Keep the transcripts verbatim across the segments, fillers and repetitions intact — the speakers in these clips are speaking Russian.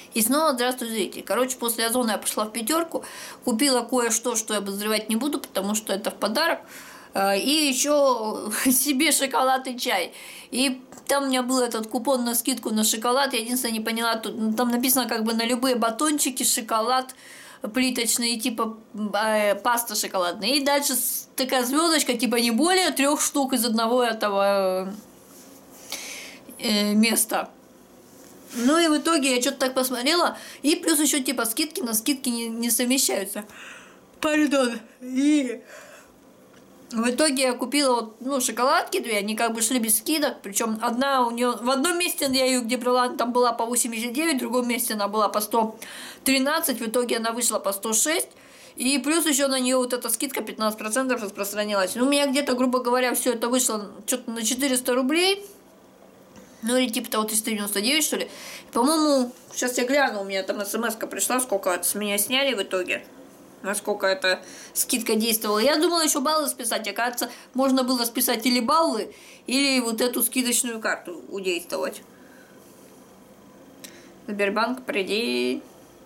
И снова здравствуй, зритель. Короче, после Озона я пошла в пятерку, купила кое-что, что я обозревать не буду, потому что это в подарок. И еще себе шоколад и чай. И там у меня был этот купон на скидку на шоколад. Я единственное не поняла, тут, там написано как бы на любые батончики шоколад плиточный, типа э, паста шоколадная. И дальше такая звездочка, типа не более трех штук из одного этого э, места. Ну и в итоге я что-то так посмотрела, и плюс еще типа скидки на скидки не, не совмещаются. Пардон. И в итоге я купила вот, ну, шоколадки две, они как бы шли без скидок, причем одна у нее в одном месте я ее где брала, там была по восемьдесят девять, в другом месте она была по сто тринадцать, в итоге она вышла по сто шесть. И плюс еще на нее вот эта скидка пятнадцать процентов распространилась. Ну, у меня где-то, грубо говоря, все это вышло что-то на четыреста рублей. Ну, или типа того триста девяносто девять, что ли. По-моему, сейчас я гляну, у меня там смс-ка пришла, сколько это с меня сняли в итоге. Насколько эта скидка действовала. Я думала еще баллы списать. Оказывается, можно было списать или баллы, или вот эту скидочную карту удействовать. Сбербанк, приди.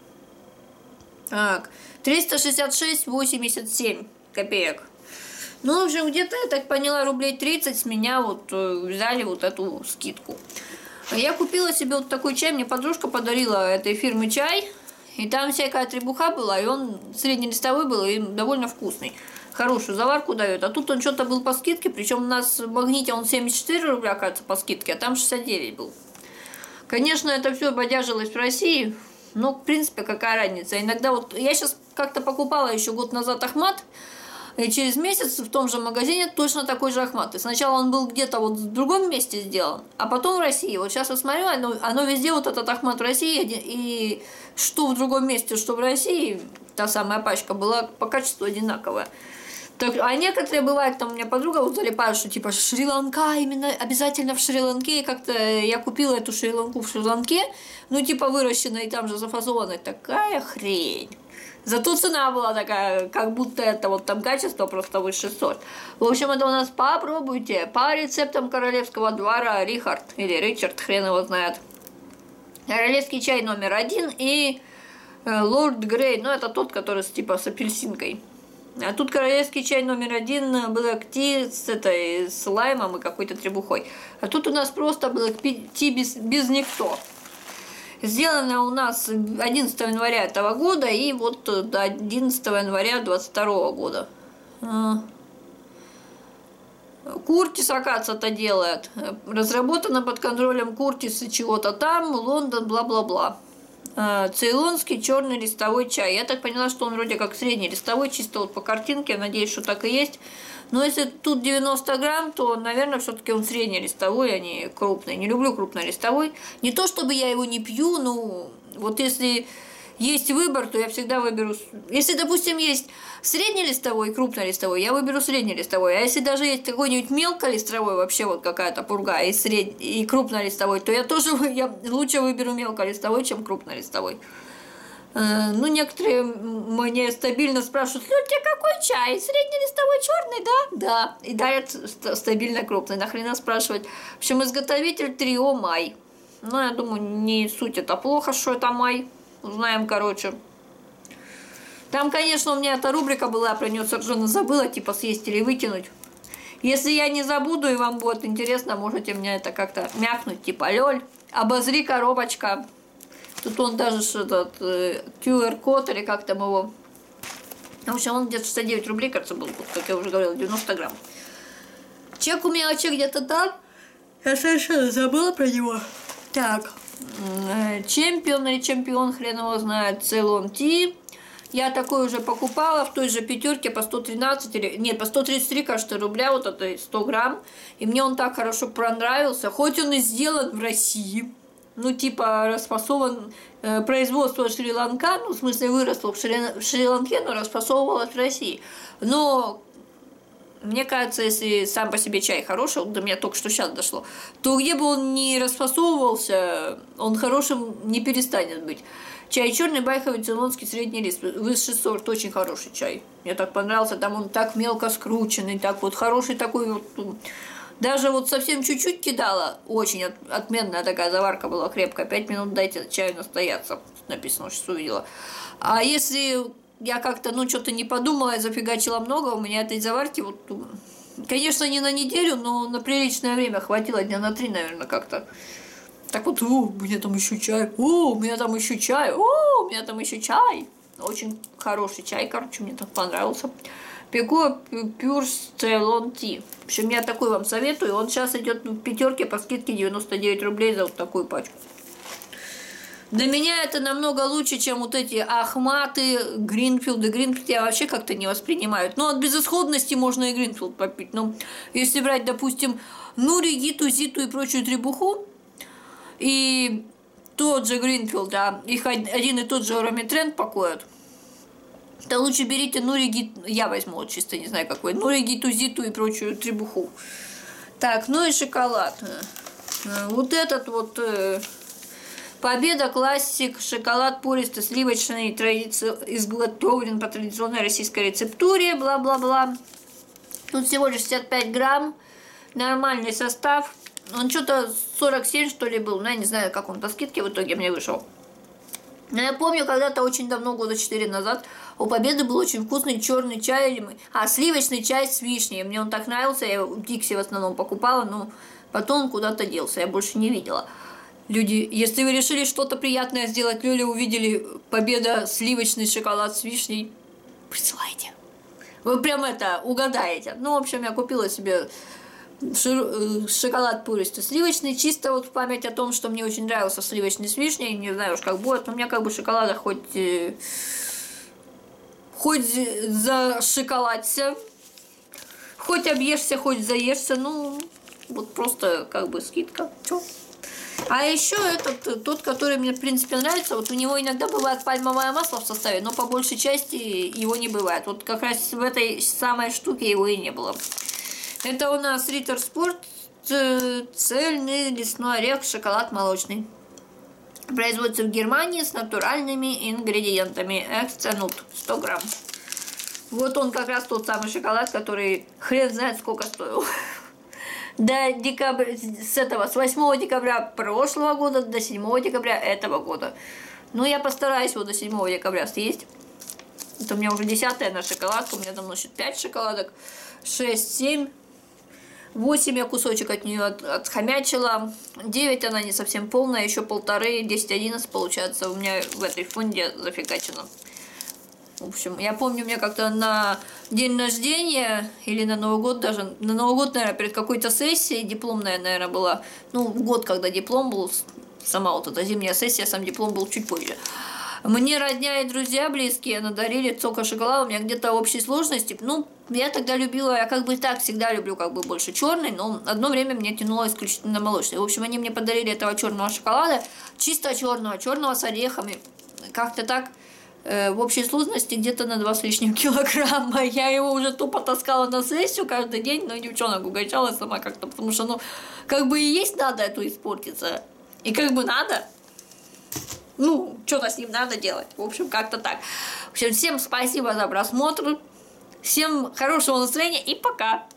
Так, триста шестьдесят шесть восемьдесят семь копеек. Ну, в общем, где-то, я так поняла, рублей тридцать с меня вот взяли вот эту скидку. Я купила себе вот такой чай, мне подружка подарила этой фирмы чай. И там всякая требуха была, и он среднелистовой был, и довольно вкусный. Хорошую заварку дает. А тут он что-то был по скидке, причем у нас в Магните он семьдесят четыре рубля, кажется, по скидке, а там шестьдесят девять был. Конечно, это все бодяжилось в России, но, в принципе, какая разница. Иногда вот, я сейчас как-то покупала еще год назад Ахмат, и через месяц в том же магазине точно такой же Ахмат. И сначала он был где-то вот в другом месте сделан, а потом в России. Вот сейчас я смотрю, оно, оно везде вот этот Ахмат в России, и что в другом месте, что в России, та самая пачка была по качеству одинаковая. Так, а некоторые бывают, там у меня подруга вот залипает, что типа Шри-Ланка, именно обязательно в Шри-Ланке. И как-то я купила эту Шри-Ланку в Шри-Ланке, ну типа выращенная и там же зафасованная. Такая хрень. Зато цена была такая, как будто это вот там качество просто высший сорт. В общем, это у нас попробуйте по рецептам королевского двора Рихард или Ричард, хрен его знает. Королевский чай номер один и Лорд Грей, ну это тот, который с, типа с апельсинкой. А тут королевский чай номер один, Black Tea с, этой, с лаймом и какой-то требухой. А тут у нас просто Black Tea без, без никто. Сделано у нас одиннадцатого января этого года и вот до одиннадцатого января двадцать второго года. Куртис, оказывается, это делает. Разработано под контролем Куртис и чего-то там, Лондон, бла-бла-бла. Цейлонский черный листовой чай. Я так поняла, что он вроде как средний листовой, чисто вот по картинке, надеюсь, что так и есть. Но если тут девяносто грамм, то, наверное, все-таки он средний листовой, а не крупный. Не люблю крупнолистовой. Не то, чтобы я его не пью, но вот если есть выбор, то я всегда выберу... Если, допустим, есть среднелистовой и крупнолистовой, я выберу среднелистовой. А если даже есть какой-нибудь мелколистовой, вообще вот какая-то пурга, и, сред... и крупнолистовой, то я тоже я лучше выберу мелколистовой, чем крупнолистовой. Ну, некоторые мне стабильно спрашивают: ну, тебе какой чай? Среднелистовой черный, да? Да. И дарят стабильно крупный. Нахрена спрашивать? В общем, изготовитель Трио Май. Ну, я думаю, не суть это плохо, что это Май. Узнаем, короче. Там, конечно, у меня эта рубрика была, я про нее совершенно забыла, типа съесть или выкинуть. Если я не забуду и вам будет интересно, можете мне это как-то мякнуть, типа: лёль, обозри, коробочка. Тут он даже этот э, ку ар код или как там его. В общем, он где-то шестьдесят девять рублей, кажется, был, как я уже говорила, девяносто грамм. Чек у меня чек где-то там. Я совершенно забыла про него. Так, э, чемпион или чемпион, хрен его знает, Ceylon Tea. Я такой уже покупала в той же пятерке по сто тринадцать, или, нет, по сто тридцать три, кажется, рубля, вот это сто грамм. И мне он так хорошо понравился, хоть он и сделан в России. Ну, типа, расфасован, э, производство Шри-Ланка, ну, в смысле, выросло в, Шри, в Шри-Ланке, но расфасовывалось в России. Но, мне кажется, если сам по себе чай хороший, до меня только что сейчас дошло, то где бы он ни расфасовывался, он хорошим не перестанет быть. Чай черный, байховый, цейлонский, средний лист, высший сорт, очень хороший чай. Мне так понравился, там он так мелко скрученный, так вот хороший такой вот... Даже вот совсем чуть-чуть кидала, очень от, отменная такая заварка была крепкая, пять минут дайте чаю настояться, написано, сейчас увидела. А если я как-то, ну, что-то не подумала, я зафигачила много, у меня этой заварки, вот, конечно, не на неделю, но на приличное время хватило, дня на три, наверное, как-то. Так вот, о, у меня там еще чай, о, у меня там еще чай, о, у меня там еще чай. Очень хороший чай, короче, мне так понравился. Пеко Pure Ceylon Tea. В общем, я такой вам советую. Он сейчас идет в пятерке по скидке девяносто девять рублей за вот такую пачку. Для меня это намного лучше, чем вот эти Ахматы, Гринфилды. Гринфилд я вообще как-то не воспринимаю. Но от безысходности можно и Гринфилд попить. Но если брать, допустим, Нури, Гиту, Зиту и прочую требуху, и тот же Гринфилд, да, их один и тот же ароматренд покоят, то лучше берите Нури, Гит, я возьму вот чисто, не знаю какой, Нури, Гиту, Зиту и прочую требуху. Так, ну и шоколад. Вот этот вот Победа Классик, шоколад пористый, сливочный, традици... изготовлен по традиционной российской рецептуре, бла-бла-бла. Тут всего лишь шестьдесят пять грамм, нормальный состав. Он что-то сорок семь, что ли, был, но я не знаю, как он по скидке в итоге мне вышел. Но я помню, когда-то очень давно, года четыре назад, у Победы был очень вкусный черный чай, а сливочный чай с вишней. Мне он так нравился, я его в Дикси в основном покупала, но потом он куда-то делся, я больше не видела. Люди, если вы решили что-то приятное сделать, Лёля, увидели Победа сливочный шоколад с вишней, присылайте. Вы прям это угадаете. Ну, в общем, я купила себе шоколад пористый сливочный, чисто вот в память о том, что мне очень нравился сливочный с вишней, не знаю уж как будет, но у меня как бы шоколада хоть э, хоть зашоколадься, хоть объешься, хоть заешься, ну вот просто как бы скидка, чё? А еще этот, тот, который мне в принципе нравится, вот у него иногда бывает пальмовое масло в составе, но по большей части его не бывает, вот как раз в этой самой штуке его и не было. Это у нас Риттер Спорт, цельный лесной орех, шоколад молочный. Производится в Германии с натуральными ингредиентами. Экстра нут, сто грамм. Вот он как раз тот самый шоколад, который хрен знает сколько стоил. До декабря, с этого, с восьмого декабря прошлого года до седьмого декабря этого года. Ну, я постараюсь его до седьмого декабря съесть. Это у меня уже десятая на шоколадку, у меня там, значит, пять шоколадок, шесть, семь. восемь я кусочек от нее от, отхомячила, девять она не совсем полная, еще полторы, десять, одиннадцать получается у меня в этой фонде зафигачено. В общем, я помню, у меня как-то на день рождения или на Новый год даже, на Новый год, наверное, перед какой-то сессией, дипломная, наверное, была, ну, год, когда диплом был, сама вот эта зимняя сессия, сам диплом был чуть позже. Мне родня и друзья близкие надарили сока шоколада, у меня где-то в общей сложности, ну, я тогда любила, я как бы так всегда люблю как бы больше черный, но одно время мне тянуло исключительно молочный. В общем, они мне подарили этого черного шоколада, чисто черного, черного с орехами, как-то так, э, в общей сложности где-то на два с лишним килограмма. Я его уже тупо таскала на сессию каждый день, но девчонок угощала сама как-то, потому что, ну, как бы и есть надо, эту испортиться, и как бы надо. Ну, что-то с ним надо делать. В общем, как-то так. В общем, всем спасибо за просмотр. Всем хорошего настроения и пока.